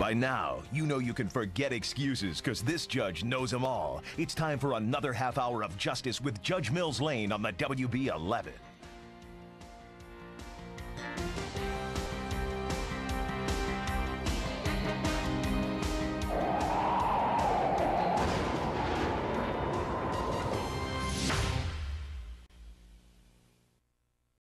By now, you know you can forget excuses because this judge knows them all. It's time for another half hour of justice with Judge Mills Lane on the WB11.